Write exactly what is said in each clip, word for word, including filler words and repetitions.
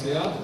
garanciát.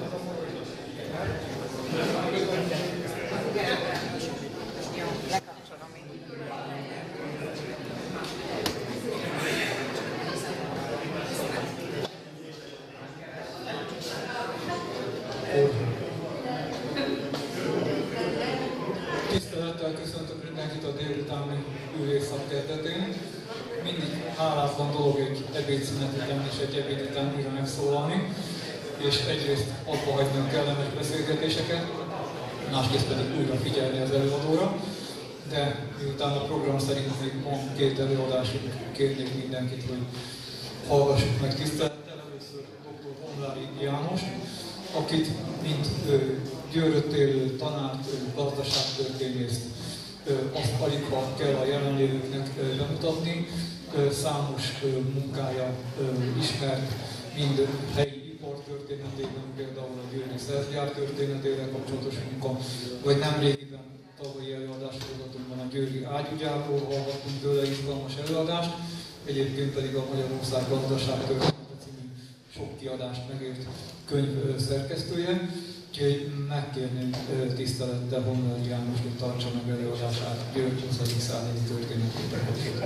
Tisztelettel köszöntök mindenkit a délutáni ülés szakterületén. Mindig hálátlan dolog egy ebédszünet után és egy ebéd után újra megszólalni, és egyrészt abba hagyni a kellemes beszélgetéseket, másrészt pedig újra figyelni az előadóra. De miután a program szerint még van két előadásunk, kérnék mindenkit, hogy hallgassuk meg tisztelettel. Először doktor Honvári János, akit mint Győrött élő tanárt, gazdaságtörténészt, azt alig ha kell a jelenlévőknek bemutatni. Számos munkája ismert, mind helyi ipartörténetében, például a győri szergyár történetével kapcsolatos munka, vagy nemrégiben tavalyi előadássorozatunkban a győri ágyúgyárról hallgattunk tőle izgalmas előadást, egyébként pedig a Magyarország gazdaságtörténete című sok kiadást megért könyv szerkesztője. Úgyhogy megkérném tisztelettel Honvári János, hogy tartsa meg előadását Győr huszadik századi történetében.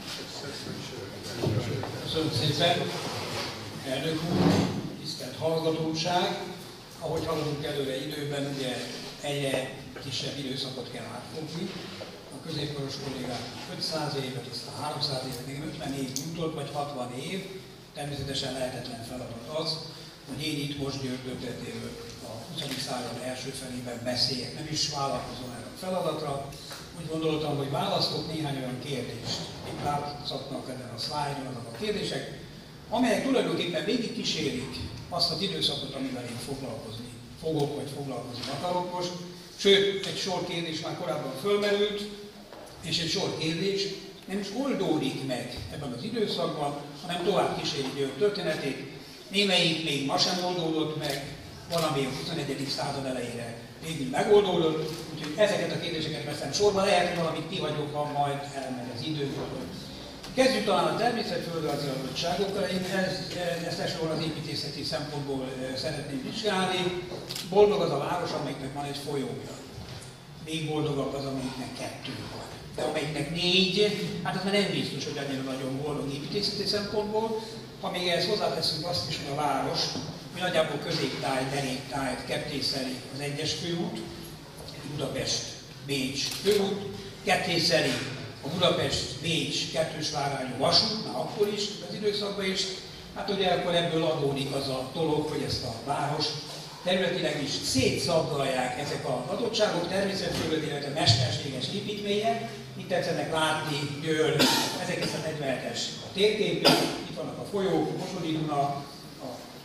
Köszönöm szépen, elnök úr, tisztelt hallgatóság. Ahogy haladunk előre időben, ugye egyre kisebb időszakot kell átfogni. A középkoros kollégák ötszáz évet, aztán háromszáz évet, még ötven év jutott, vagy hatvan év. Természetesen lehetetlen feladat az, hogy én itt most Győr történetéről a huszadik század első felében beszéljek. Nem is vállalkozom erre a feladatra. Úgy gondoltam, hogy választok néhány olyan kérdést, itt látszatnak ezen a szlájdon azok a kérdések, amelyek tulajdonképpen végig kísérik azt az időszakot, amivel én foglalkozni fogok, vagy foglalkozni akarok most. Sőt, egy sor kérdés már korábban fölmerült, és egy sor kérdés nem is oldódik meg ebben az időszakban, hanem tovább kíséri Győr történetét. Némelyik még ma sem oldódott meg, valami a huszonegyedik század elejére végül megoldódott, úgyhogy ezeket a kérdéseket veszem sorba, lehet, hogy valamit kihagyok, ha majd elmegy az idő. Kezdjük talán a természetföldrajzi adottságokkal. Én ezt, ezt elsősorban az építészeti szempontból szeretném vizsgálni. Boldog az a város, amelyiknek van egy folyója. Még boldogabb az, amelyiknek kettő van. De amelyiknek négy, hát az már nem biztos, hogy annyira nagyon boldog építészeti szempontból. Ha még ehhez hozzáteszünk azt is, hogy a város, hogy nagyjából középtáj, deréktájt kettészeli az egyes főút, Budapest-Bécs főút, kettészeli a Budapest-Bécs kettős várányú vasút, már akkor is, az időszakban is. Hát ugye akkor ebből adódik az a dolog, hogy ezt a város területileg is szétszabdalják ezek az adottságok, természetföldi, illetve mesterséges építmények. Itt tetszenek látni Győr ezerkilencszáznegyvenhetes térképét, itt vannak a folyók, a Mosodi Duna, a,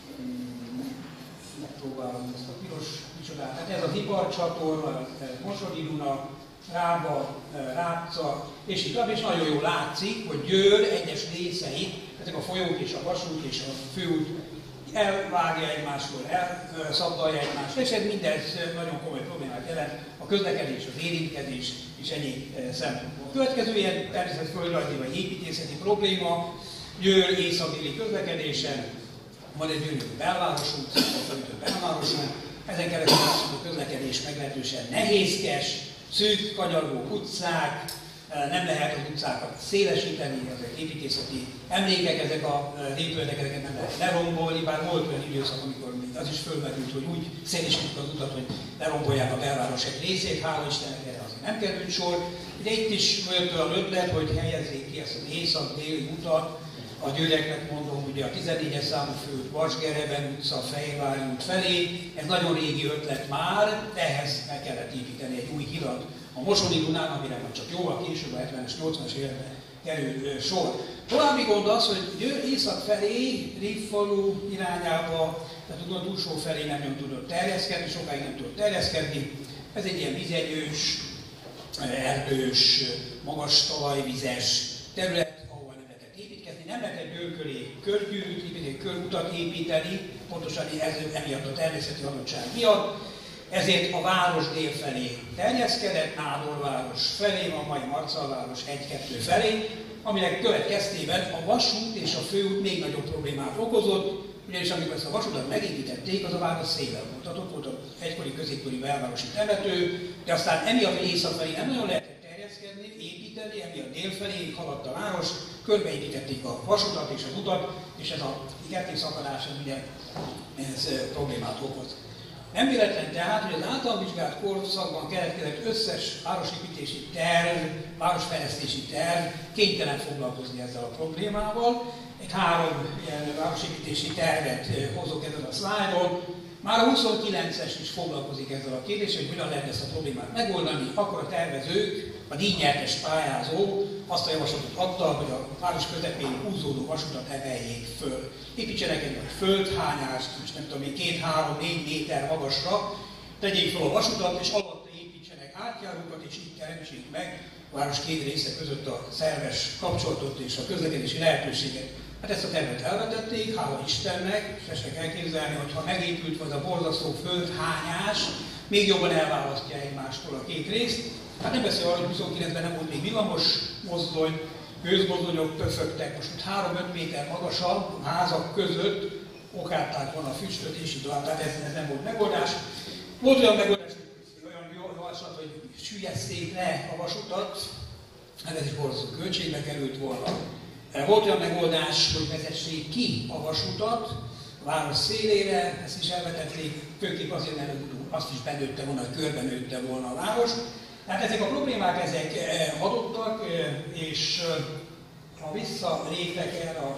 megpróbálom ezt a piros micsodát, hát ez az iparcsatorna, a Mosodi Duna, Rába, Rápca, és itt is nagyon jól látszik, hogy Győr egyes részeit, ezek a folyók és a vasút és a főút elvágja egymástól, elszabdalja egymást, és ez mindez nagyon komoly problémát jelent a közlekedés, az érintkezés és egyéb szempontból. A következő ilyen természetföldrajzi vagy építészeti probléma, Győr északdéli közlekedésen, van egy gyönyörű belvárosunk, a belvárosunk, ezen keresztül a közlekedés meglehetősen nehézkes, szűk, kanyargó utcák, nem lehet az utcákat szélesíteni, ezek építészeti emlékek, ezek a épületek, ezeket nem lehet lerombolni, bár volt olyan időszak, amikor az is fölmerült, hogy úgy szélesítik az utat, hogy lerombolják a belváros egy részét, hála Istennek erre azért nem került sor. De itt is volt olyan ötlet, hogy helyezzék ki ezt az észak-déli utat, a győreknek mondom, ugye a tizennégyes számú főút Vasgereben utca, Fejvári út felé, ez nagyon régi ötlet már, de ehhez meg kellett építeni egy új hidat a Mosodi Dunán, amire már csak jóval később, a hetvenes, nyolcvanas években kerül sor. További gond az, hogy Győr észak felé, Rivfalu irányába, tehát a Duna túlsó felé nem, nem tudott terjeszkedni, sokáig nem tudott terjeszkedni. Ez egy ilyen vizegyős, erdős, magas talajvizes terület, ahol nem lehetett építkezni, nem lehetett Győr köré körgyűrűt építeni, körutat építeni, pontosan ez emiatt a természeti adottság miatt. Ezért a város dél felé terjeszkedett, Nádorváros felé, a mai Marcalváros egy-kettő felé, aminek következtében a vasút és a főút még nagyobb problémát okozott, ugyanis amikor ezt a vasutat megépítették, az a város szélen volt. Ott volt az egykori középkori belvárosi temető, de aztán emiatt észak felé nem nagyon lehetett terjeszkedni, építeni, emiatt dél felé haladt a város, körbeépítették a vasutat és az utat, és ez a kettészakadás ugye ez problémát okoz. Nem véletlen tehát, hogy az általam vizsgált korszakban keletkezett összes városépítési terv, városfejlesztési terv kénytelen foglalkozni ezzel a problémával. Egy három ilyen városépítési tervet hozok ezen a szlájdon. Már a huszonkilences is foglalkozik ezzel a kérdéssel, hogy hogyan lehet ezt a problémát megoldani. Akkor a tervezők, a díjnyertes pályázó azt a javaslatot adta, hogy a város közepén húzódó vasutat emeljék föl. Építsenek egy nagy földhányást, és nem tudom én, két-három-négy méter magasra, tegyék fel a vasutat, és alatta építsenek átjárókat, és így teremtsék meg a város két része között a szerves kapcsolatot és a közlekedési lehetőséget. Hát ezt a tervet elvetették, hála Istennek, és tessék elképzelni, hogy ha megépült az a borzasztó földhányás, még jobban elválasztja egymástól a két részt. Hát nem beszél arról, hogy huszonkilencben nem volt még villamos mozdony, gőzmozdonyok pöfögtek, most három-öt méter magasabb házak között okátták volna a füstöt, és így tovább, tehát ez, ez nem volt megoldás. Volt olyan megoldás, hogy olyan javaslat, hogy süllyeszték le a vasutat, hát ez is borzasztó költségbe került volna. Volt olyan megoldás, hogy vezessék ki a vasutat a város szélére, ezt is elvetették, főképp azért, mert azt is benőtte volna, hogy körben nőtte volna a város. Tehát ezek a problémák ezek adottak, és ha visszalépek erre a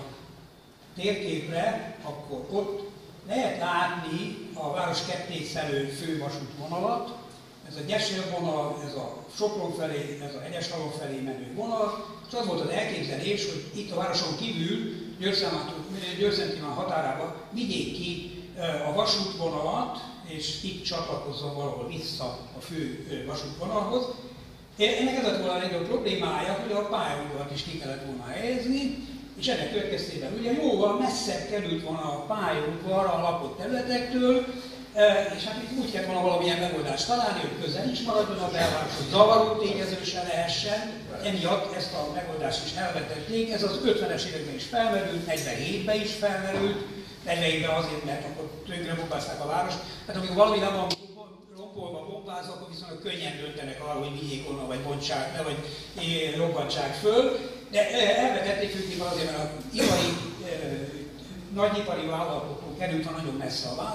térképre, akkor ott lehet látni a város kettészelő fővasútvonalat. Ez a Gyesel vonal, ez a Sopron felé, ez a Hegyeshalom felé menő vonal, és az volt az elképzelés, hogy itt a városon kívül, Győr-Szentgyörgyi határában vigyék ki a vasútvonalat, és itt csatlakozzon valahol vissza a fő vasútvonalhoz. Ennek ez lett volna a legjobb problémája, hogy a pályaudvarat is ki kellett volna helyezni, és ennek következtében ugye jóval messzebb került volna a pályaudvar a lakott területektől, és hát itt úgy kellett volna valamilyen megoldást találni, hogy közel is maradjon a belváros, hogy zavaró tényező se lehessen, emiatt ezt a megoldást is elvetették. Ez az ötvenes években is felmerült, negyvenhétben is felmerült, negyvenhétben azért, mert akkor tönkre bombázták a várost. Tehát amikor valami nem van rompolva, bombázva, akkor viszonylag könnyen döntenek arról, hogy vigyék onnan, vagy bontsák le, vagy robbantsák föl. De elvetették főképp azért, mert az ipari, nagyipari vállalatok került van nagyon messze a,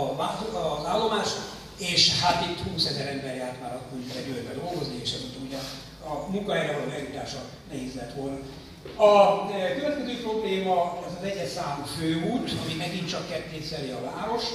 a, az állomás, és hát itt húszezer ember járt már akkor ugye Győrbe dolgozni, és ez ugye a munkahelyre való eljutása nehéz lett volna. A következő probléma az az egyes számú főút, ami megint csak kettészeli a várost.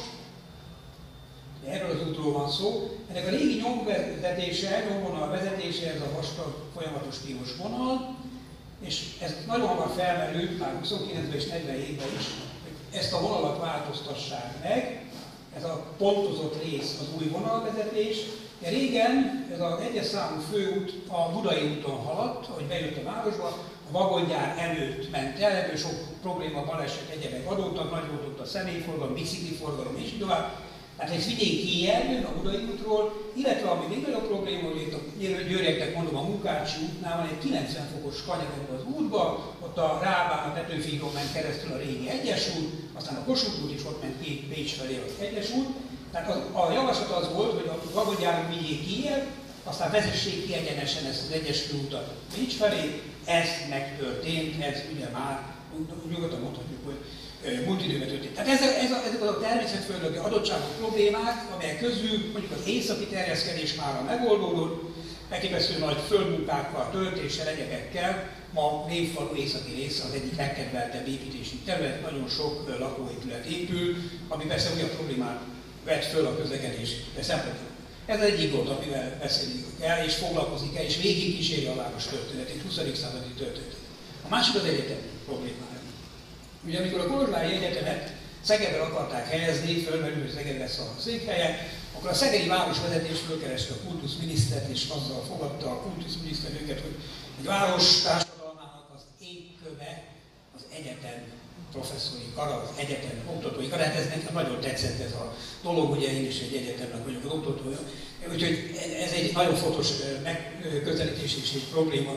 Erről az útról van szó. Ennek a régi nyomvezetése, nyomvonal vezetése, ez a vastag folyamatos piros vonal, és ez nagyon hamar felmerült, már huszonkilencben és negyvenhétben is, hogy ezt a vonalat változtassák meg, ez a pontozott rész az új vonalvezetés. De régen ez az egyes számú főút a Budai úton haladt, ahogy bejött a városba, a vagongyár előtt ment el, ebből sok probléma, baleset, egyebek adódtak, nagy volt ott a személyforgalom, bicikliforgalom és így tovább. Tehát ezt vigyék kijön a Budai útról, illetve ami még nagyobb probléma, hogy itt a Győrieknek mondom a Munkácsi útnál van egy kilencven fokos kanyarod az útba, ott a Rábán, a Petőfigon ment keresztül a régi egyes út, aztán a Kossuth út is ott ment két Pécs felé az egyes út. Tehát az, a javaslat az volt, hogy a vagongyáron vigyék kijön, aztán vezessék ki egyenesen ezt az egyes utat Pécs felé. Ez megtörtént, ez ugye már nyugodtan mondhatjuk, hogy múlt időben történt. Tehát ez, ez a, ezek a természetföldöki adottságok, problémák, amelyek közül mondjuk az északi terjeszkedés már megoldódott, elképesztő nagy földmunkákkal, töltéssel, egyebekkel, ma Névfalu északi része az egyik legkedveltebb építési terület, nagyon sok lakóépület épül, ami persze újabb problémát vet föl a közlekedés szempontjából. Ez az egyik gond, amivel beszélni kell, és foglalkozik el, és végig kíséri a város történetét, huszadik századi történetét. A másik az egyetem problémája. Ugye amikor a Kolozsvári Egyetemet Szegedre akarták helyezni, fölmerül, hogy Szeged lesz a székhelye, akkor a szegedi városvezetés fölkereste a kultuszminisztert, és azzal fogadta a kultuszminiszter őket, hogy egy város társadalmának az égköve az egyetem professzori kara, az egyetem oktatói kara. Hát ez nekem nagyon tetszett ez a dolog, ugye én is egy egyetemnek vagyok az oktatója. Úgyhogy ez egy nagyon fontos megközelítés és egy probléma.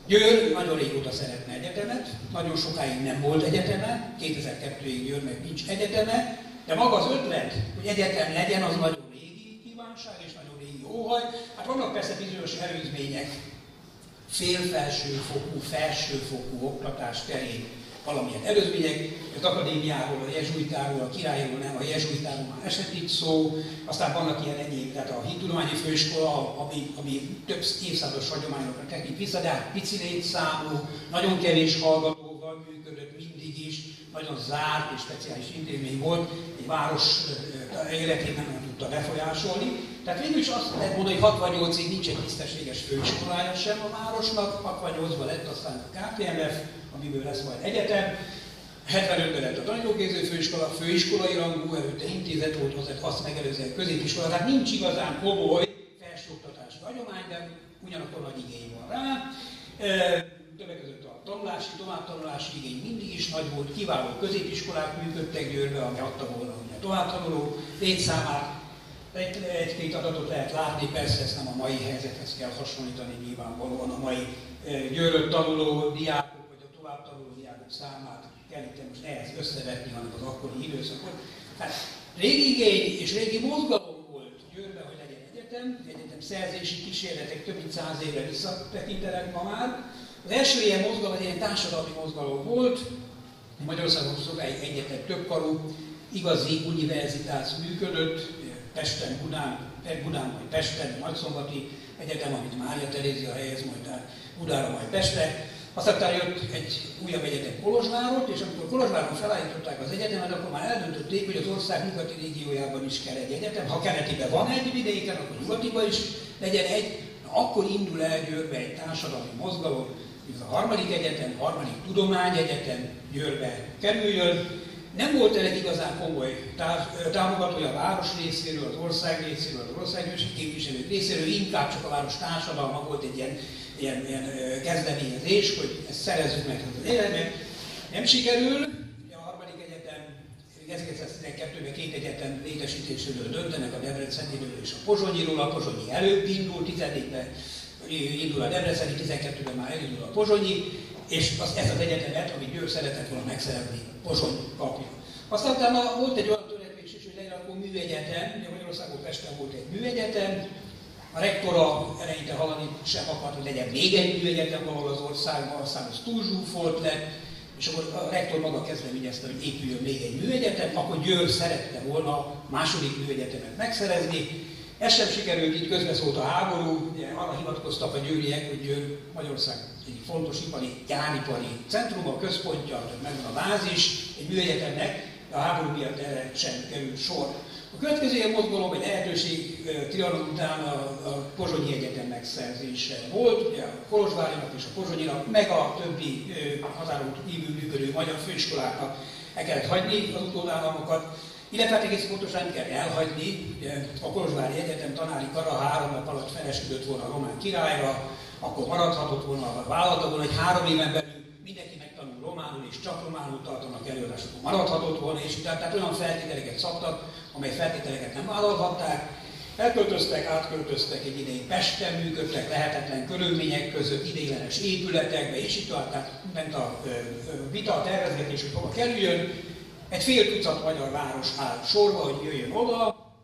Győr nagyon régóta szeretne egyetemet, nagyon sokáig nem volt egyeteme, kétezer-kettőig Győr meg nincs egyeteme, de maga az ötlet, hogy egyetem legyen, az nagyon régi kívánság és nagyon régi óhaj. Hát vannak persze bizonyos előzmények, félfelsőfokú, felsőfokú oktatás terén valamilyen előzmények, az akadémiáról, a jezsuitáról, a királyról nem, a jezsuitáról már esett itt szó, aztán vannak ilyen egyéb, tehát a hittudományi főiskola, ami, ami több évszázados hagyományokra tekint vissza, de hát pici létszámú, nagyon kevés hallgatóval működött mindig is, nagyon zárt és speciális intézmény volt, egy város életét nem tudta befolyásolni. Tehát végül is azt lehet mondani, hogy hatvannyolcig nincs egy tisztességes főiskolája sem a városnak, hatvannyolcban lett aztán a ká té em ef, amiből lesz majd egyetem, hetvenötben lett a tanítóképző főiskola, főiskolai rangú, előtte intézet volt, azt megelőzően középiskola, tehát nincs igazán komoly felsőoktatási hagyomány, de ugyanakkor nagy igény van rá. Többek között a tanulási, továbbtanulási igény mindig is nagy volt, kiváló középiskolák működtek Győrbe, ami adta volna a továbbtanuló létszámát. Egy-két adatot lehet látni, persze ezt nem a mai helyzethez kell hasonlítani, nyilvánvalóan a mai Győrön tanuló diákok, vagy a továbbtanuló diákok számát kell itt most ehhez összevetni, hanem az akkori időszakot. Hát régi igény és régi mozgalom volt Győrben, hogy legyen egyetem, egyetem szerzési kísérletek több mint száz évre visszatekintenek ma már. Az első ilyen mozgalom, egy ilyen társadalmi mozgalom volt, Magyarországon sokáig egyetem többkarú, igazi univerzitás működött, Pesten, Budán, Budán majd Pesten, Nagyszombati Egyetem, amit Mária Terézia helyez majd Budára, majd Pestre. Aztán jött egy újabb egyetem Kolozsvárot, és amikor Kolozsváron felállították az egyetemet, akkor már eldöntötték, hogy az ország nyugati régiójában is kell egy egyetem. Ha keletiben van egy vidéken, akkor nyugatiban is legyen egy. Akkor indul el Győrbe egy társadalmi mozgalom, hogy ez a harmadik egyetem, harmadik tudományegyetem Győrbe kerüljön. Nem volt egy igazán komoly támogatója a város részéről, az ország részéről, az országgyűlési képviselők részéről, inkább csak a város társadalma volt egy ilyen, ilyen, ilyen kezdeményezés, hogy ezt szerezzük meg az életben. Nem sikerül, a harmadik egyetem ezerkilencszáztizenkettőben két egyetem létesítéséről döntenek, a Debrecenéről és a Pozsonyiról, a Pozsonyi előbb indul, tizennégyben indul a Debreceni, tizenkettőben már elindul a Pozsonyi, és az, ez az egyetemet, amit Győr szeretett volna megszerezni, Pozsony kapja. Aztán utána volt egy olyan törekvés is, hogy legyen akkor műegyetem, ugye Magyarországon Pesten volt egy műegyetem, a rektora eleinte hallani sem akart, hogy legyen még egy műegyetem valahol az országban, aztán az túl zsúfolt lett, és akkor a rektor maga kezdeményezte, hogy épüljön még egy műegyetem, akkor Győr szerette volna a második műegyetemet megszerezni. Ez sem sikerült, itt közbeszólt a háború, ugye arra hivatkoztak a győriek, hogy Győr Magyarország egy fontos ipari, gyáripari centrum, a központja, megvan a bázis egy műegyetemnek, de a háború miatt erre sem került sor. A következő ilyen mozgalom, egy lehetőség Trianon után a, a Pozsonyi Egyetem megszerzése volt, ugye a Kolozsvárinak és a Pozsonyinak, meg a többi hazáron kívül működő magyar főiskoláknak el kellett hagyni az utódállamokat. Illetve hát egész pontosan kell elhagyni, a Kolozsvári Egyetem tanári kara három nap alatt felesküdött volna a román királyra, akkor maradhatott volna, vállalta volna, hogy három éven belül mindenki megtanul románul, és csak románul tartanak előadást, akkor maradhatott volna, és utána tehát olyan feltételeket szabtak, amely feltételeket nem vállalhatták. Elköltöztek, átköltöztek egy ideig Pesten, működtek lehetetlen körülmények között, ideiglenes épületekbe, és itt tehát ment a vita, a tervezgetés, hogy hova kerüljön. Egy fél tucat magyar város áll sorba, hogy jöjjön oda.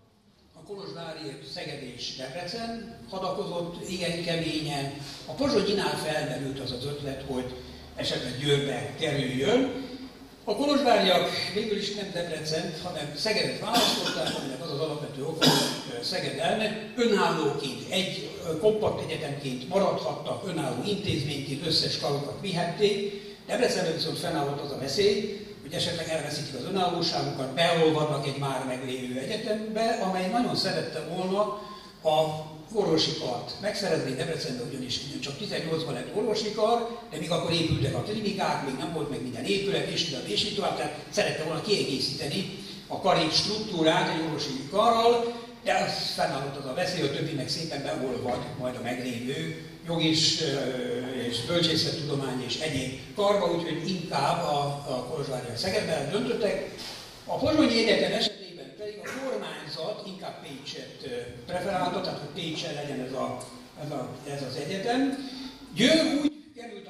A Kolozsvári, Szeged és Debrecen hadakozott igen keményen. A Pozsonyinál felmerült az az ötlet, hogy esetleg Győrbe kerüljön. A kolozsváriak végül is nem Debrecent, hanem Szegedet választották, aminek az az alapvető oka, hogy Szeged elme önállóként, egy kompakt egyetemként maradhattak, önálló intézményként összes karokat vihették. Debrecenben viszont fennállott az a veszély, hogy esetleg elveszítik az önállóságukat, beolvadnak egy már meglévő egyetembe, amely nagyon szerette volna a orvosi kart megszerezni. Debrecenben ugyanis csak tizennyolcban lett orvosi kar, de még akkor épültek a klinikák, még nem volt meg minden épület, és így, és így tovább, tehát szerette volna kiegészíteni a kari struktúrát egy orvosi karral, de az fennállott az a veszély, hogy többi meg szépen beolvad majd a meglévő jogis és bölcsészettudomány és egyéb karba, úgyhogy inkább a, a kolozsváriak Szegedben döntöttek. A Pozsonyi Egyetem esetében pedig a kormányzat inkább Pécset preferálta, tehát hogy Pécsen legyen ez, a, ez, a, ez az egyetem. Győr úgy került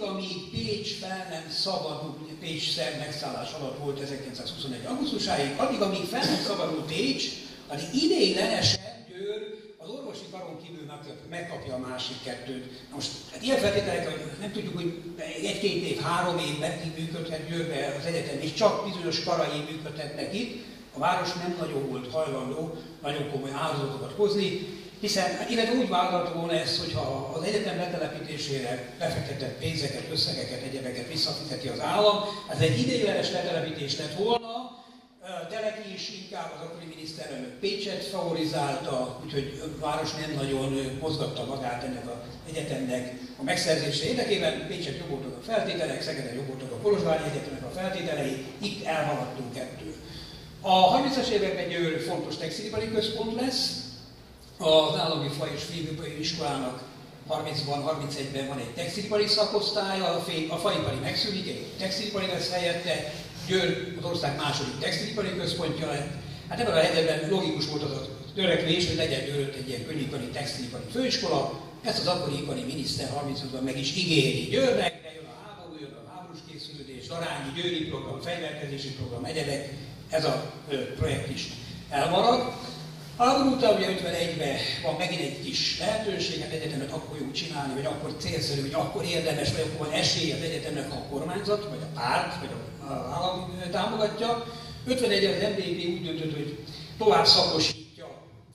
amíg Pécs fel nem szabadult, Pécs szerb megszállás alatt volt ezerkilencszázhuszonegy. augusztusáig, addig, amíg fel nem szabadult Pécs, addig ideiglenesen Győr az orvosi karon kívül megkapja a másik kettőt. Most hát ilyen feltételek, hogy nem tudjuk, hogy egy-két év, három év meddig működhet Győrbe az egyetem, és csak bizonyos karai működhetnek itt. A város nem nagyon volt hajlandó nagyon komoly áldozatokat hozni, hiszen hát illetve úgy vállalta volna ezt, hogyha az egyetem letelepítésére befektetett pénzeket, összegeket, egyebeket visszafizeti az állam, ez egy ideiglenes letelepítés lett volna. Teleki is inkább az akkori miniszterelnök Pécset favorizálta, úgyhogy a város nem nagyon mozgatta magát ennek az egyetemnek a megszerzése érdekében. Pécset jobb voltak a feltételek, Szegeden jobb voltak a Kolozsvári Egyetemnek a feltételei, itt elhaladtunk ettől. A harmincas években Győr fontos textilipari központ lesz. Az állami faj és fémipari iskolának harmincban, harmincegyben van egy textilipari szakosztálya, a, a faipari megszűnik, egy textilipari lesz helyette, Győr az ország második textilipari központja lett. Hát ebben a helyzetben logikus volt az a törekvés, hogy legyen Győrött egy ilyen könnyipari, textilipari főiskola. Ezt az akkori ipari miniszter harmincötben meg is ígéri Győrnek, de jön a háború, jön a háborús készülődés, Darányi, Győri program, fegyverkezési program, egyebek, ez a ö, projekt is elmarad. Háború után ugye ötvenegyben van megint egy kis lehetőség, hát egyetemet akkor jó csinálni, vagy akkor célszerű, vagy akkor érdemes, vagy akkor van esély az egyetemnek, ha a kormányzat, vagy a párt, vagy az állam támogatja. ötvenegyben az em dé pé úgy döntött, hogy tovább szakosítja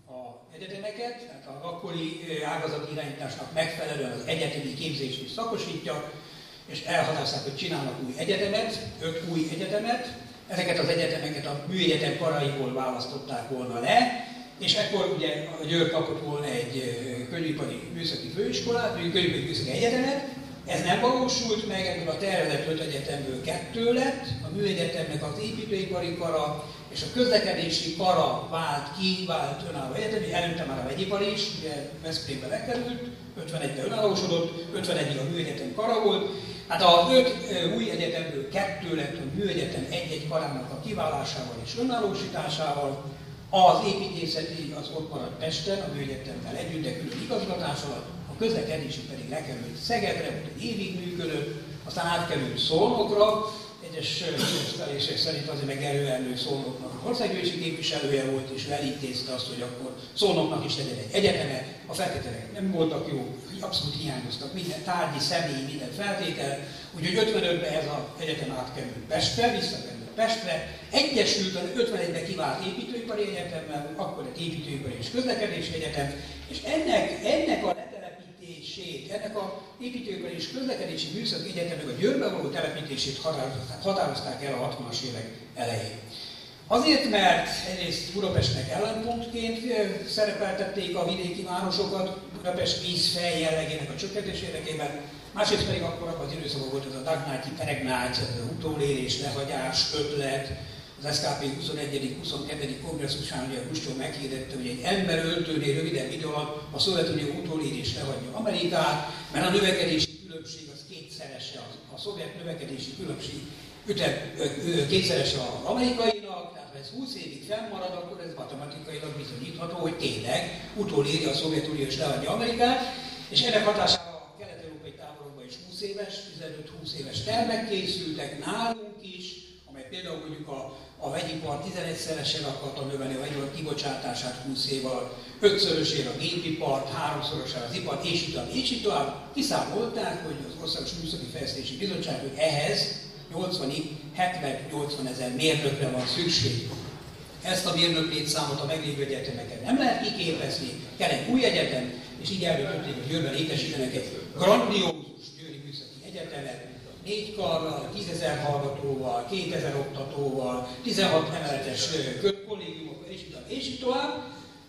az egyetemeket, tehát az akkori ágazati irányításnak megfelelően az egyetemi képzést is szakosítja, és elhatározták, hogy csinálnak új egyetemet, öt új egyetemet. Ezeket az egyetemeket a műegyetem karaiból választották volna le, és ekkor ugye a Győr kapott volna egy könnyűipari műszaki főiskolát, könnyűipari műszaki egyetemet. Ez nem valósult meg, ebből a tervezett öt egyetemből kettő lett, a műegyetemnek az építőipari kara és a közlekedési kara vált ki, vált önálló egyetemi, előtte már a vegyipari is, ugye Veszprémbe lekerült, ötvenegyben önállósodott, ötvenegyig a műegyetem kara volt. Hát az öt új egyetemből kettő lett a műegyetem egy-egy karának a kiválásával és önállósításával. Az építészeti az ott maradt Pesten, a műegyetemmel együtt, de külön igazgatás alatt, a közlekedési pedig lekerült Szegedre, ott egy évig működött, aztán átkerült Szolnokra, egyes híresztelések szerint azért meg erőellő Szolnoknak az országgyűlési képviselője volt, és elintézte azt, hogy akkor Szolnoknak is legyen egy egyeteme, a feltételek nem voltak jó, abszolút hiányoztak, minden tárgyi, személyi, minden feltétel, úgyhogy ötvenötben ez az egyetem átkerült Pestre, visszakerült Pestre, egyesült az ötvenegyben kivált építőipari egyetemmel, akkor egy építőipari és közlekedési egyetem, és ennek, ennek a letelepítését, ennek a építőipari és közlekedési műszaki egyetemnek a Győrbe való telepítését határozták, határozták el a hatvanas évek elején. Azért, mert egyrészt Budapestnek ellenpontként szerepeltették a vidéki városokat, Budapest vízfej jellegének a csökkentés érdekében, másrészt pedig akkor abban az időszakban volt ez a Dagnáti Peregnágy, ez az utólérés, lehagyás, ötlet, az es ká pé huszonegyedik huszonkettő kongresszusán ugye Hruscsov meghirdette, hogy egy ember öltőnél rövidebb idő alatt a Szovjetunió utólérés lehagyja Amerikát, mert a növekedési különbség az kétszerese, a szovjet növekedési különbség ütem, kétszerese az amerikainak, tehát ha ez húsz évig fennmarad, akkor ez matematikailag bizonyítható, hogy tényleg utoléri a Szovjetunió és lehagyja Amerikát, és ennek hatására a kelet-európai táborokban is húsz éves, tizenöt-húsz éves termek készültek nálunk is, amely például mondjuk a, a vegyipar tizenegyszeresen akarta növelni a vegyipar kibocsátását húsz év alatt, ötszörösére a gépipart, háromszorosára az ipart, és így tovább, és így tovább. Kiszámolták, hogy az Országos Műszaki Fejlesztési Bizottság, hogy ehhez nyolcvanig hetven-nyolcvan ezer mérnökre van szükség. Ezt a mérnök létszámot a meglévő egyetemeken nem lehet kiképezni, kell egy új egyetem, és így eldöntötték, hogy Győrben létesítenek egy grandiózus győri műszaki egyetemet, négy karral, tízezer hallgatóval, kétezer oktatóval, tizenhat emeletes kollégiumokkal, és így tovább, és így tovább.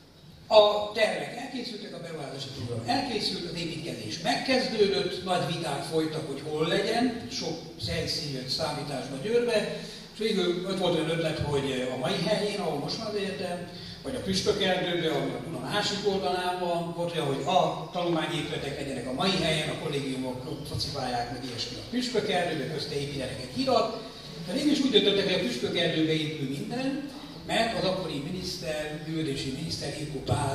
A tervek elkészültek, a beruházási program elkészült, az építkezés megkezdődött, nagy viták folytak, hogy hol legyen, sok helyszín jött számításba Győrbe, és végül ott volt olyan ötlet, hogy a mai helyén, ahol most már az egyetem, vagy a Püspökerdőben, ahol a Duna másik oldalán van, volt olyan, hogy a tanulmányépületek legyenek a mai helyen, a kollégiumok focipálják meg ilyesmi a Püspökerdőben, közte építenek egy hidat, de végül is úgy döntöttek, hogy a Püspökerdőbe épül minden, mert az akkori miniszter, művelődési miniszter, Ilko Pál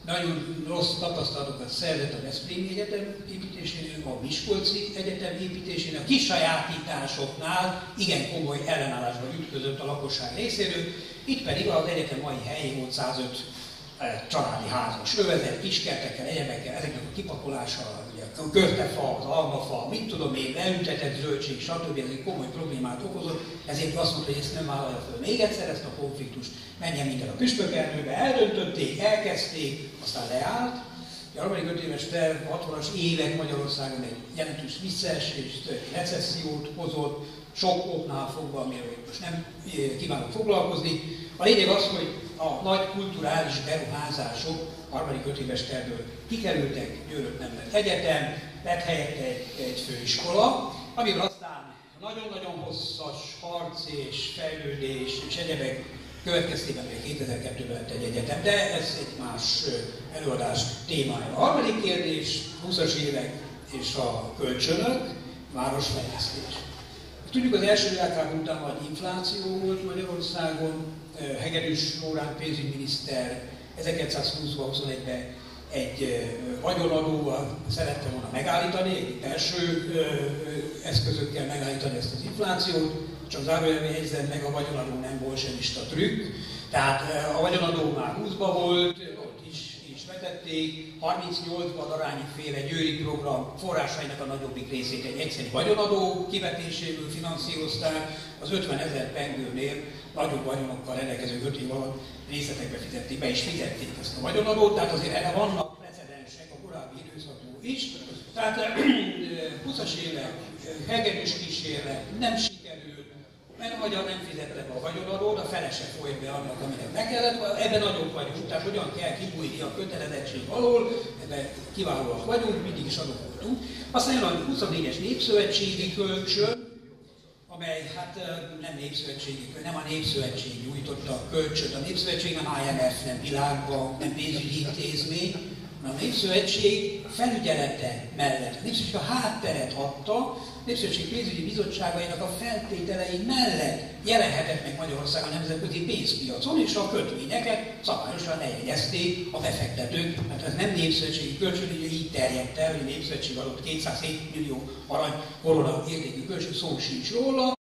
nagyon rossz tapasztalatokat szerzett a Veszprémi Egyetem építésénél, a Miskolci Egyetem építésénél, a kisajátításoknál igen komoly ellenállásba ütközött a lakosság részéről, itt pedig az egyetem mai helyén volt százöt családi házas övezet, kiskertekkel, egyebekkel, ezeknek a kipakolása, ugye a körtefa, az almafa, mit tudom én, leültetett zöldség, stb. Ez egy komoly problémát okozott, ezért azt mondta, hogy ezt nem vállalja föl még egyszer ezt a konfliktust, menjen minden a püspökernőbe, eldöntötték, elkezdték, aztán leállt. A harmadik öt éves terv hatvanas évek Magyarországon egy jelentős visszaesést, recessziót hozott, sok oknál fogva, amiről most nem kívánok foglalkozni. A lényeg az, hogy a nagy kulturális beruházások harmadik öt éves tervből kikerültek, Győrött nem lett egyetem, lett helyette egy, egy főiskola, amivel aztán nagyon-nagyon hosszas harc és fejlődés és egyebek következtében még kétezer-kettőben lett egy egyetem, de ez egy más előadás témája. A harmadik kérdés, húszas évek és a kölcsönök, városfejlesztés. Tudjuk, az első világháború után nagy infláció volt Magyarországon, Hegedűs Lórán pénzügyminiszter ezerkilencszázhúszban, huszonegyben egy vagyonadóval szerette volna megállítani, egy belső eszközökkel megállítani ezt az inflációt, csak zárójelben jegyzem meg, a vagyonadó nem bolsevista trükk, tehát a vagyonadó már húszban volt, ott is, is vetették, harmincnyolcban Darányi féle győri program forrásainak a nagyobbik részét egy egyszerű vagyonadó kivetéséből finanszírozták, az ötvenezer pengőnél nagyobb vagyonokkal rendelkező öt év alatt részletekbe fizették, be is fizették ezt a vagyonadót, tehát azért erre vannak precedensek a korábbi időszakból is. Tehát húszas évek hegedűs kísérlet nem sikerült, mert a magyar nem fizette be a vagyonadót, a fele se folyt be annak, aminek meg kellett, ebben nagyobb vagyunk, tehát hogyan kell kibújni a kötelezettség alól, ebben kiválóak vagyunk, mindig is adok voltunk. Aztán jön a huszonnégyes népszövetségi kölcsön, amely hát nem népszövetségi, nem a népszövetség nyújtotta a kölcsönt. A népszövetség nem I M F, nem világbank, nem pénzügyi intézmény, hanem a népszövetség felügyelete mellett. A népszövetség a hátteret adta, a népszövetség pénzügyi bizottságainak a feltételei mellett jelenhetett meg Magyarországon a nemzetközi pénzpiacon, és a kötvényeket szabályosan lejegyezték a befektetők, mert ez nem népszövetségi kölcsön, ugye így terjedt el, hogy a népszövetség adott kétszázhét millió arany korona értékű kölcsön, szó sincs róla.